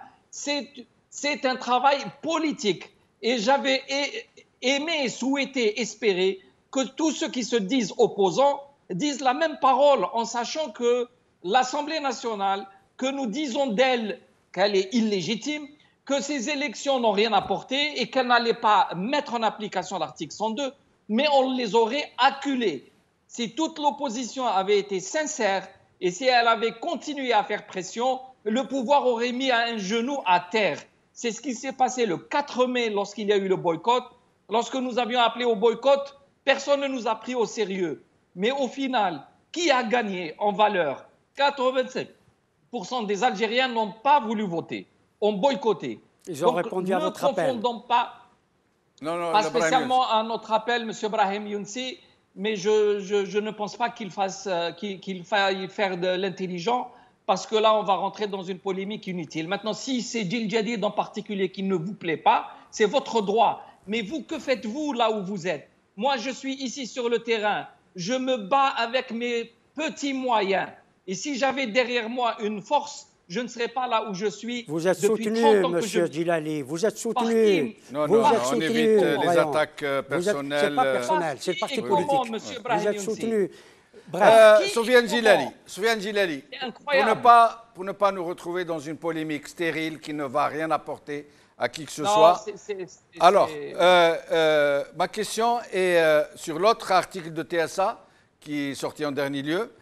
C'est un travail politique et j'avais aimé, souhaité, espéré que tous ceux qui se disent opposants disent la même parole en sachant que l'Assemblée nationale, que nous disons d'elle qu'elle est illégitime, que ces élections n'ont rien apporté et qu'elle n'allait pas mettre en application l'article cent deux, mais on les aurait acculés. Si toute l'opposition avait été sincère et si elle avait continué à faire pression, le pouvoir aurait mis un genou à terre. C'est ce qui s'est passé le quatre mai lorsqu'il y a eu le boycott. Lorsque nous avions appelé au boycott, personne ne nous a pris au sérieux. Mais au final, qui a gagné en valeur? quatre-vingt-sept pour cent des Algériens n'ont pas voulu voter, ont boycotté. Ils ont Donc, répondu à votre appel. Ne confondons pas, non, non, pas spécialement à notre appel, M. Brahim Younsi, mais je, je, je ne pense pas qu'il fasse, qu'il, qu'il faille faire de l'intelligent, parce que là, on va rentrer dans une polémique inutile. Maintenant, si c'est Djil Jadid en particulier qui ne vous plaît pas, c'est votre droit. Mais vous, que faites-vous là où vous êtes? Moi, je suis ici sur le terrain. Je me bats avec mes petits moyens. Et si j'avais derrière moi une force, je ne serais pas là où je suis. Vous êtes depuis soutenu, trente ans Monsieur je... Djilali. Vous êtes soutenu. Non, vous non, êtes on soutenu, évite les voyons. attaques personnelles. Ce n'est pas personnel, c'est le parti et politique. comment, monsieur vous êtes soutenu. Bref. Euh, Soufiane Djilali, Soufiane Djilali, pour ne, pas, pour ne pas nous retrouver dans une polémique stérile qui ne va rien apporter à qui que ce non, soit. c'est, c'est, c'est, Alors, euh, euh, ma question est euh, sur l'autre article de T S A qui est sorti en dernier lieu,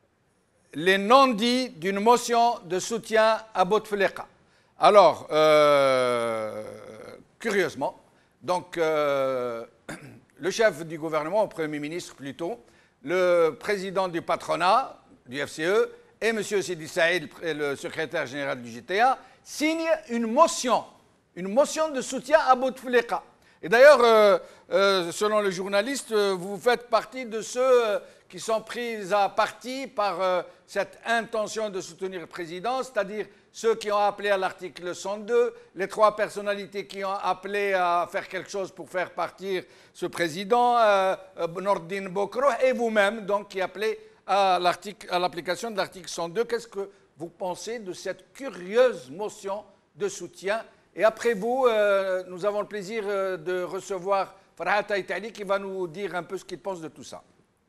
les non-dits d'une motion de soutien à Bouteflika. Alors, euh, curieusement, donc euh, le chef du gouvernement, le Premier ministre plutôt, le président du patronat du F C E et M. Sidi Saïd, le secrétaire général du J T A, signent une motion, une motion de soutien à Bouteflika. Et d'ailleurs, euh, euh, selon le journaliste, vous faites partie de ceux euh, qui sont pris à partie par euh, cette intention de soutenir le président, c'est-à-dire ceux qui ont appelé à l'article cent deux, les trois personnalités qui ont appelé à faire quelque chose pour faire partir ce président, euh, Nordine Bokro, et vous-même, donc, qui appelez à l'application de l'article cent deux. Qu'est-ce que vous pensez de cette curieuse motion de soutien? Et après vous, euh, nous avons le plaisir euh, de recevoir Farhat Aïtali qui va nous dire un peu ce qu'il pense de tout ça.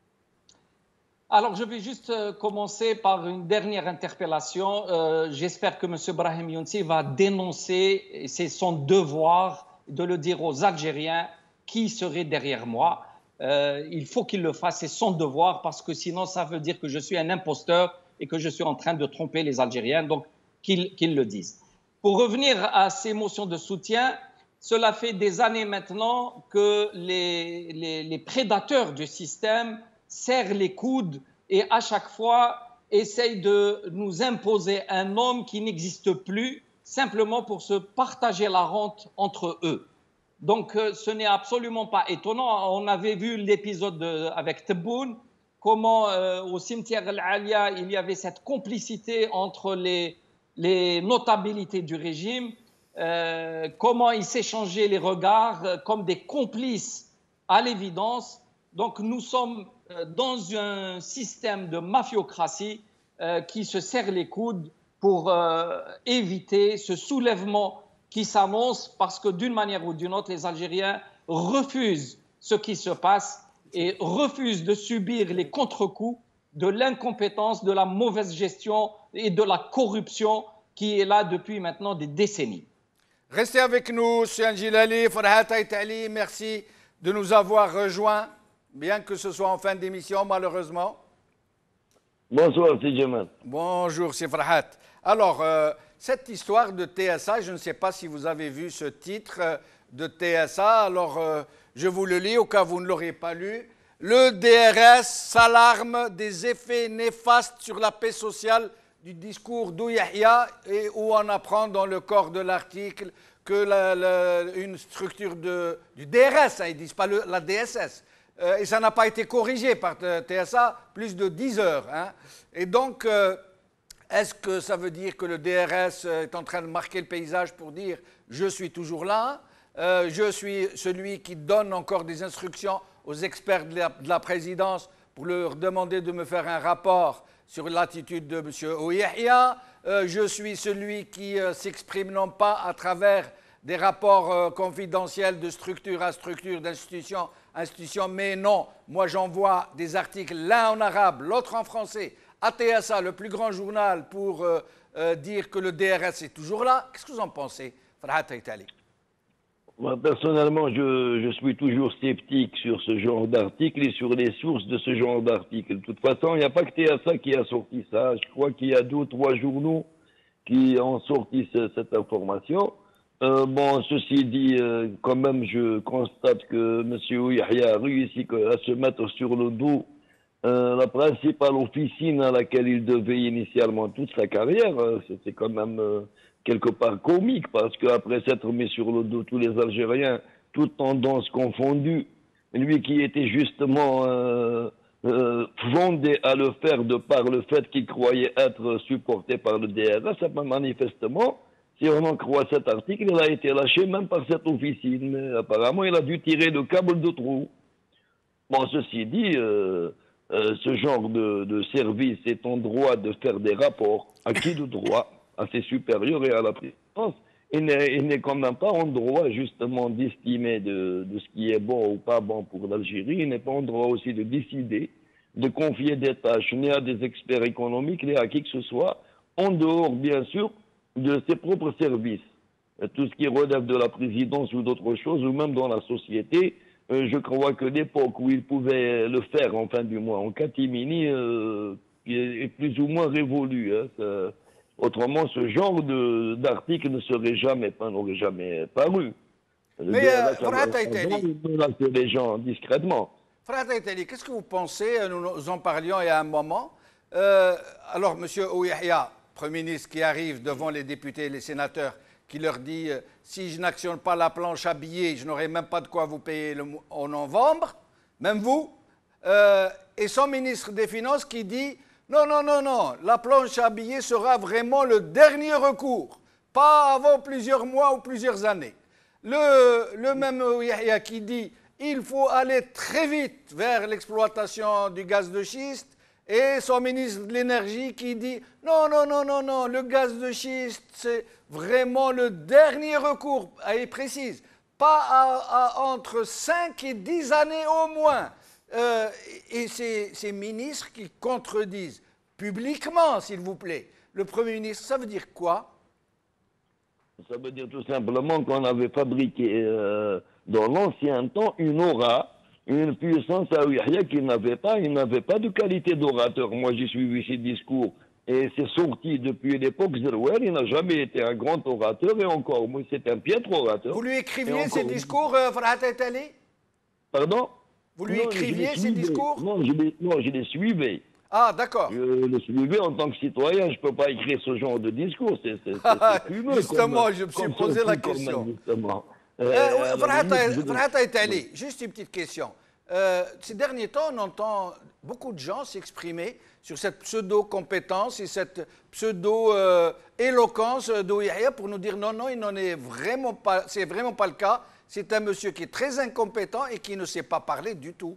Alors, je vais juste commencer par une dernière interpellation. Euh, J'espère que M. Brahim Younsi va dénoncer, et c'est son devoir de le dire aux Algériens, qui serait derrière moi. Euh, il faut qu'il le fasse, c'est son devoir, parce que sinon, ça veut dire que je suis un imposteur et que je suis en train de tromper les Algériens. Donc, qu'il qu'il le dise. Pour revenir à ces motions de soutien, cela fait des années maintenant que les, les, les prédateurs du système serrent les coudes et à chaque fois essayent de nous imposer un homme qui n'existe plus simplement pour se partager la rente entre eux. Donc ce n'est absolument pas étonnant. On avait vu l'épisode avec Tebboune, comment euh, au cimetière Al-Alia, il y avait cette complicité entre les, les notabilités du régime, euh, comment ils s'échangeaient les regards euh, comme des complices à l'évidence. Donc nous sommes dans un système de mafiocratie euh, qui se serre les coudes pour euh, éviter ce soulèvement qui s'annonce parce que d'une manière ou d'une autre, les Algériens refusent ce qui se passe et refusent de subir les contre-coups de l'incompétence, de la mauvaise gestion et de la corruption qui est là depuis maintenant des décennies. Restez avec nous, M. Djilali, Farhat Aïtali, merci de nous avoir rejoints. Bien que ce soit en fin d'émission, malheureusement. Bonsoir, c'est Jamal. Bonjour, c'est Farhat. Alors, euh, cette histoire de T S A, je ne sais pas si vous avez vu ce titre euh, de T S A. Alors, euh, je vous le lis au cas où vous ne l'aurez pas lu. Le D R S s'alarme des effets néfastes sur la paix sociale du discours d'Ouyahia et où on apprend dans le corps de l'article que la, la, une structure de, du D R S, hein, ils ne disent pas le, la D S S, Euh, et ça n'a pas été corrigé par T S A, plus de dix heures. Hein. Et donc, euh, Est-ce que ça veut dire que le D R S est en train de marquer le paysage pour dire « je suis toujours là euh, je suis celui qui donne encore des instructions aux experts de la, de la présidence pour leur demander de me faire un rapport sur l'attitude de M. Ouyahia. Euh, je suis celui qui euh, s'exprime non pas à travers des rapports euh, confidentiels de structure à structure, d'institution à institution, mais non, moi j'envoie des articles, l'un en arabe, l'autre en français, à T S A, le plus grand journal, pour euh, euh, dire que le D R S est toujours là. Qu'est-ce que vous en pensez, Farhat Aitali? Moi, personnellement, je, je suis toujours sceptique sur ce genre d'article et sur les sources de ce genre d'article. De toute façon, il n'y a pas que T S A qui a sorti ça. Je crois qu'il y a deux ou trois journaux qui ont sorti ce, cette information. Euh, bon, ceci dit, euh, quand même, je constate que M. Ouyahia a réussi à se mettre sur le dos euh, la principale officine à laquelle il devait initialement toute sa carrière. C'était quand même... Euh, quelque part comique, parce qu'après s'être mis sur le dos tous les Algériens, toutes tendances confondues, lui qui était justement euh, euh, fondé à le faire de par le fait qu'il croyait être supporté par le D R S, manifestement, si on en croit cet article, il a été lâché même par cette officine, mais apparemment il a dû tirer le câble de trou. Bon, ceci dit, euh, euh, ce genre de, de service est en droit de faire des rapports, à qui de droit? À ses supérieurs et à la présidence, il n'est quand même pas en droit justement d'estimer de, de ce qui est bon ou pas bon pour l'Algérie. Il n'est pas en droit aussi de décider, de confier des tâches ni à des experts économiques, ni à qui que ce soit, en dehors bien sûr de ses propres services. Tout ce qui relève de la présidence ou d'autres choses, ou même dans la société, euh, je crois que l'époque où il pouvait le faire, en fin du mois, en catimini, euh, est plus ou moins révolue. Hein, ça, autrement, ce genre d'article ne serait jamais, n'aurait jamais paru. Mais Farhat Aitali, les gens discrètement. Farhat Aitali, qu'est-ce que vous pensez? Nous en parlions il y a un moment. Euh, alors, M. Ouyahia, Premier ministre qui arrive devant les députés et les sénateurs, qui leur dit euh, si je n'actionne pas la planche à billets, je n'aurai même pas de quoi vous payer le, en novembre, même vous. Euh, et son ministre des Finances qui dit non, non, non, non, la planche à billets sera vraiment le dernier recours, pas avant plusieurs mois ou plusieurs années. Le, le même Ouyahia qui dit il faut aller très vite vers l'exploitation du gaz de schiste, et son ministre de l'énergie qui dit non, non, non, non, non, le gaz de schiste, c'est vraiment le dernier recours, et il précise, pas à, à, entre cinq et dix années au moins. Euh, et ces, ces ministres qui contredisent publiquement, s'il vous plaît, le Premier ministre, ça veut dire quoi? Ça veut dire tout simplement qu'on avait fabriqué euh, dans l'ancien temps une aura, une puissance à Ouyahia qu'il n'avait pas. Il n'avait pas de qualité d'orateur. Moi, j'ai suivi ses discours et c'est sorti depuis l'époque Zerouel. Il n'a jamais été un grand orateur et encore, moi, c'est un piètre orateur. Vous lui écriviez ces discours, euh, Farhat Aitali? Pardon? Vous lui non, écriviez ces discours? Non, je les, non, je les suivais. Ah, d'accord. Je le suivais en tant que citoyen. Je ne peux pas écrire ce genre de discours. C'est fumeux. Justement, comme, je me suis posé la question. Justement. Euh, euh, Farhat Aitali, juste une petite question. Euh, ces derniers temps, on entend beaucoup de gens s'exprimer sur cette pseudo-compétence et cette pseudo-éloquence d'Ouyahia pour nous dire non, non, il n'en est vraiment pas, c'est vraiment pas le cas. C'est un monsieur qui est très incompétent et qui ne sait pas parler du tout.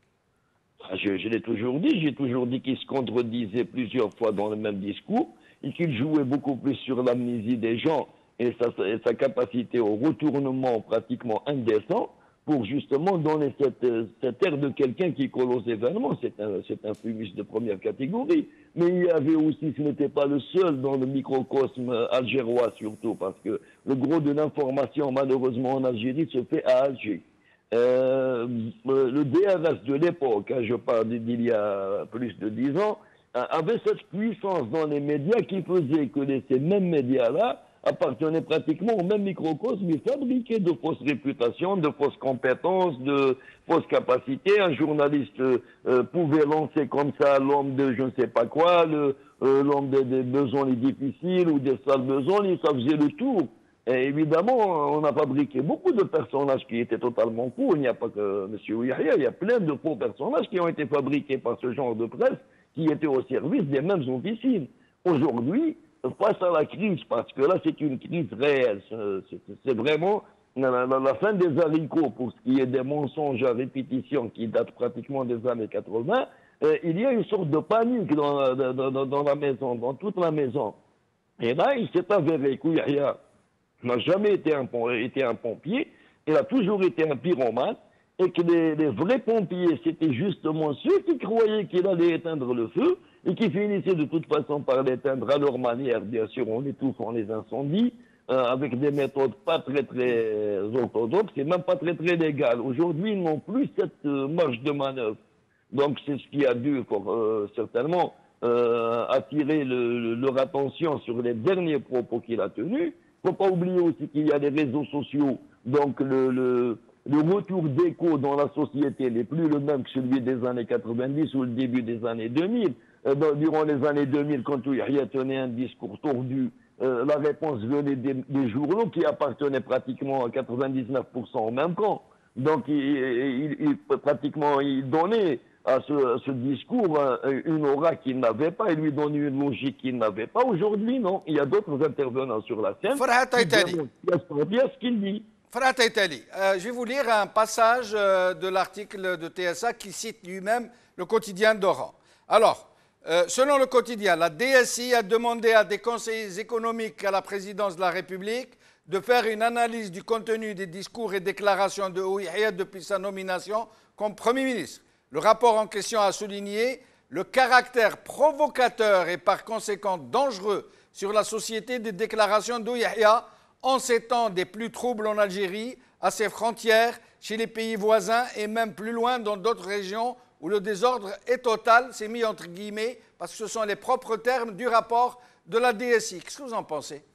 Je, je l'ai toujours dit, j'ai toujours dit qu'il se contredisait plusieurs fois dans le même discours et qu'il jouait beaucoup plus sur l'amnésie des gens et sa, et sa capacité au retournement pratiquement indécent pour justement donner cette, cette air de quelqu'un qui colle aux événements. C'est un, c'est un fumiste de première catégorie. Mais il y avait aussi, ce n'était pas le seul dans le microcosme algérois surtout, parce que le gros de l'information, malheureusement, en Algérie, se fait à Alger. Euh, le D R S de l'époque, hein, je parle d'il y a plus de dix ans, avait cette puissance dans les médias qui faisait que les, ces mêmes médias-là appartenaient pratiquement au même microcosme, mais fabriquaient de fausses réputations, de fausses compétences, de fausses capacités. Un journaliste euh, pouvait lancer comme ça l'homme de je ne sais pas quoi, l'homme euh, des, des besoins difficiles ou des sales besoins, et ça faisait le tour. Et évidemment, on a fabriqué beaucoup de personnages qui étaient totalement faux. Il n'y a pas que M. Ouyahia, il y a plein de faux personnages qui ont été fabriqués par ce genre de presse qui étaient au service des mêmes officines. aujourd'hui, face à la crise, parce que là, c'est une crise réelle. C'est vraiment la, la, la fin des haricots pour ce qui est des mensonges à répétition qui datent pratiquement des années quatre-vingt. Euh, il y a une sorte de panique dans, dans, dans, dans la maison, dans toute la maison. Et là, il s'est avéré que Yahya n'a jamais été un, été un pompier, il a toujours été un pyromane, et que les, les vrais pompiers, c'était justement ceux qui croyaient qu'il allait éteindre le feu, et qui finissaient de toute façon par l'éteindre à leur manière, bien sûr, en étouffant les incendies, euh, avec des méthodes pas très très orthodoxes, et même pas très très légales. Aujourd'hui, ils n'ont plus cette euh, marge de manœuvre. Donc c'est ce qui a dû euh, certainement euh, attirer le, le, leur attention sur les derniers propos qu'il a tenus. Il ne faut pas oublier aussi qu'il y a les réseaux sociaux, donc le, le, le retour d'écho dans la société n'est plus le même que celui des années quatre-vingt-dix ou le début des années deux mille. Euh, dans, durant les années deux mille, quand Yahya tenait un discours tordu, euh, la réponse venait des, des journaux qui appartenaient pratiquement à quatre-vingt-dix-neuf pour cent au même camp. Donc il, il, il, pratiquement il donnait à ce, à ce discours euh, une aura qu'il n'avait pas et lui donnait une logique qu'il n'avait pas. Aujourd'hui, non. Il y a d'autres intervenants sur la scène qui démontrent bien ce qu'il dit. Farhat Aitali, euh, je vais vous lire un passage euh, de l'article de T S A qui cite lui-même le quotidien d'Oran. Alors, euh, selon le quotidien, la D S I a demandé à des conseillers économiques à la présidence de la République de faire une analyse du contenu des discours et déclarations de Yahya depuis sa nomination comme Premier ministre. Le rapport en question a souligné le caractère provocateur et par conséquent dangereux sur la société des déclarations de Yahya en ces temps des plus troubles en Algérie, à ses frontières, chez les pays voisins et même plus loin dans d'autres régions où le désordre est total, c'est mis entre guillemets, parce que ce sont les propres termes du rapport de la D S I. Qu'est-ce que vous en pensez?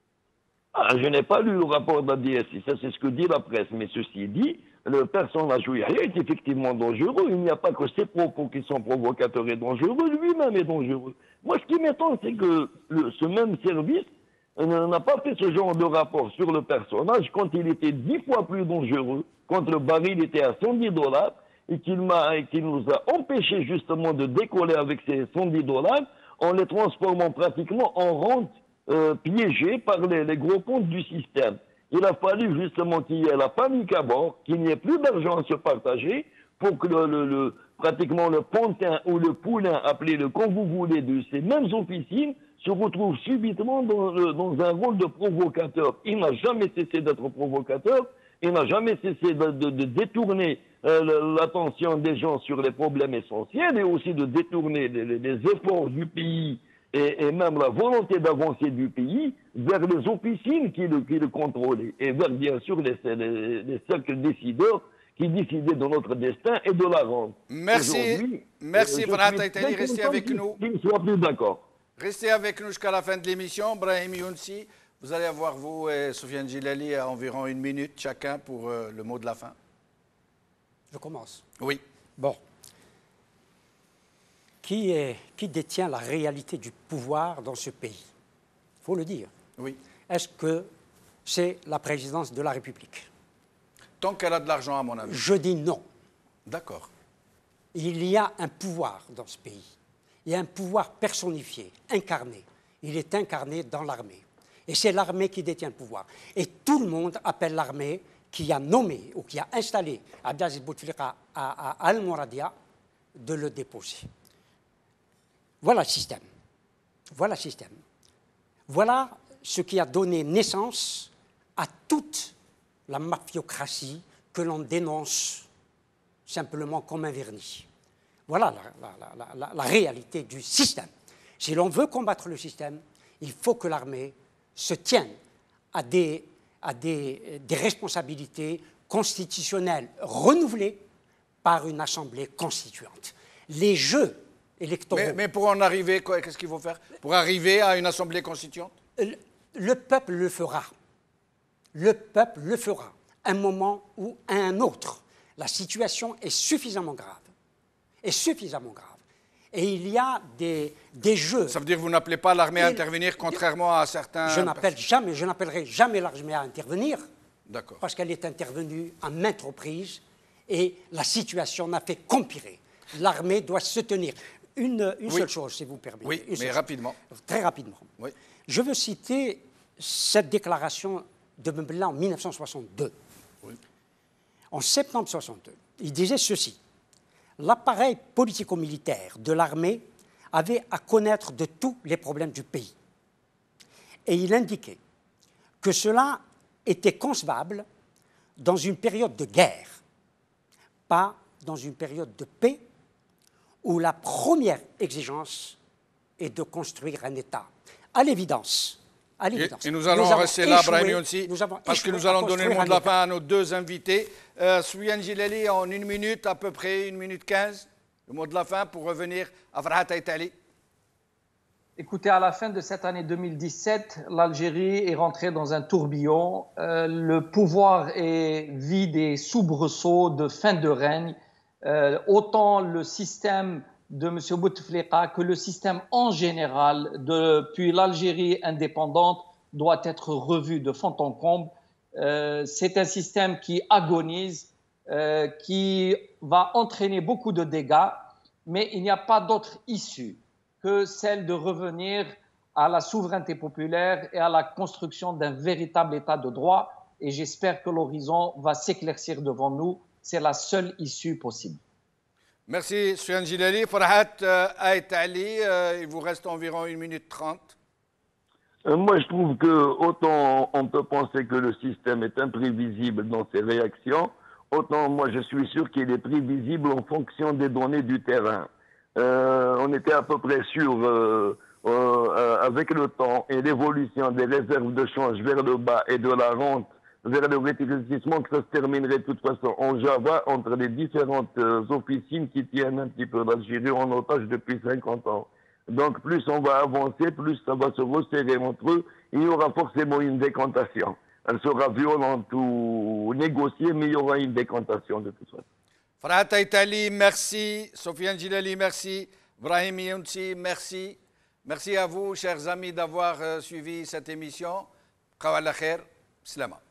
Ah, je n'ai pas lu le rapport de la D S I, ça c'est ce que dit la presse, mais ceci dit, le personnage Yahya est effectivement dangereux. Il n'y a pas que ses propos qui sont provocateurs et dangereux, lui-même est dangereux. Moi, ce qui m'étonne, c'est que le, ce même service euh, n'a pas fait ce genre de rapport sur le personnage quand il était dix fois plus dangereux, quand le baril était à cent dix dollars et qu'il qu'il nous a empêché justement de décoller avec ces cent dix dollars en les transformant pratiquement en rente euh, piégée par les, les gros comptes du système. Il a fallu justement qu'il y ait la panique à bord, qu'il n'y ait plus d'argent à se partager pour que le, le, le, pratiquement le pantin ou le poulain, appelez-le comme vous voulez, de ces mêmes officines, se retrouve subitement dans, dans un rôle de provocateur. Il n'a jamais cessé d'être provocateur, il n'a jamais cessé de, de, de détourner euh, l'attention des gens sur les problèmes essentiels et aussi de détourner les, les efforts du pays Et, et même la volonté d'avancer du pays vers les officines qui le, qui le contrôlaient et vers, bien sûr, les, les, les cercles décideurs qui décidaient de notre destin et de la rente. Merci, merci Farhat Aitali, restez avec nous. Je ne sois plus d'accord. Restez avec nous jusqu'à la fin de l'émission. Brahim Younsi, vous allez avoir, vous et Soufiane Djilali, à environ une minute chacun pour euh, le mot de la fin. Je commence. Oui. Bon. Qui, est, qui détient la réalité du pouvoir dans ce pays? Il faut le dire. Oui. Est-ce que c'est la présidence de la République? Tant qu'elle a de l'argent, à mon avis. Je dis non. D'accord. Il y a un pouvoir dans ce pays. Il y a un pouvoir personnifié, incarné. Il est incarné dans l'armée. Et c'est l'armée qui détient le pouvoir. Et tout le monde appelle l'armée qui a nommé ou qui a installé Abdelaziz Bouteflika à, à Al-Mouradia de le déposer. Voilà le système. Voilà le système. Voilà ce qui a donné naissance à toute la mafiocratie que l'on dénonce simplement comme un vernis. Voilà la, la, la, la, la réalité du système. Si l'on veut combattre le système, il faut que l'armée se tienne à des, à des, des responsabilités constitutionnelles renouvelées par une assemblée constituante. Les jeux électoraux... Mais, mais pour en arriver, qu'est-ce qu'il faut faire? Pour arriver à une assemblée constituante? Le, le peuple le fera. Le peuple le fera. Un moment ou à un autre. La situation est suffisamment grave. Est suffisamment grave. Et il y a des, des jeux... Ça veut dire que vous n'appelez pas l'armée à intervenir, contrairement à certains... Je n'appelle jamais, je n'appellerai jamais l'armée à intervenir. D'accord. Parce qu'elle est intervenue à maintes reprises et la situation n'a fait qu'empirer. L'armée doit se tenir. une, une oui. seule chose, si vous permettez. Oui, une mais rapidement. Chose. Très rapidement. Oui. Je veux citer cette déclaration de Mbella en mille neuf cent soixante-deux. Oui. En septembre soixante-deux, il disait ceci. L'appareil politico-militaire de l'armée avait à connaître de tous les problèmes du pays. Et il indiquait que cela était concevable dans une période de guerre, pas dans une période de paix, où la première exigence est de construire un État. À l'évidence, à l'évidence. Et, et nous allons nous rester là, échoué, Brahim Younsi, parce que nous allons donner le mot de la fin à nos deux invités. Euh, Soufiane Djellali, en une minute, à peu près, une minute quinze, le mot de la fin pour revenir à Farhat Aït-Ali. Écoutez, à la fin de cette année deux mille dix-sept, l'Algérie est rentrée dans un tourbillon. Euh, le pouvoir est vide et soubresaut de fin de règne. Euh, autant le système de M. Bouteflika que le système en général depuis l'Algérie indépendante doit être revu de fond en comble. Euh, c'est un système qui agonise, euh, qui va entraîner beaucoup de dégâts, mais il n'y a pas d'autre issue que celle de revenir à la souveraineté populaire et à la construction d'un véritable État de droit. Et j'espère que l'horizon va s'éclaircir devant nous. C'est la seule issue possible. Merci, Soufiane Djellali. Farhat Aït-Ali, euh, il vous reste environ une minute trente. Euh, moi, je trouve que autant on peut penser que le système est imprévisible dans ses réactions, autant moi je suis sûr qu'il est prévisible en fonction des données du terrain. Euh, on était à peu près sûr, euh, euh, avec le temps et l'évolution des réserves de change vers le bas et de la rente vers le rétrécissement, que ça se terminerait de toute façon en Java entre les différentes euh, officines qui tiennent un petit peu l'Algérie en otage depuis cinquante ans. Donc plus on va avancer, plus ça va se resserrer entre eux. Il y aura forcément une décantation. Elle sera violente ou négociée, mais il y aura une décantation de toute façon. Farhat Aït-Ali, merci. Soufiane Djellali, merci. Brahim Younsi, merci. Merci à vous, chers amis, d'avoir euh, suivi cette émission. Qawala khair. Slama.